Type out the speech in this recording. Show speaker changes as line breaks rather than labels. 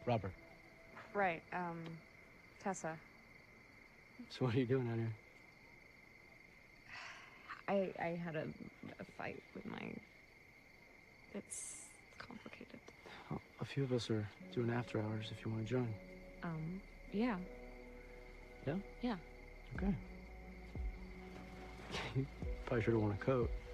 Robert.
Right, Tessa.
So what are you doing out here?
I had a fight with my... It's complicated.
Well, a few of us are doing after hours if you want to join.
Yeah.
Yeah?
Yeah.
Okay. You probably should have worn a coat.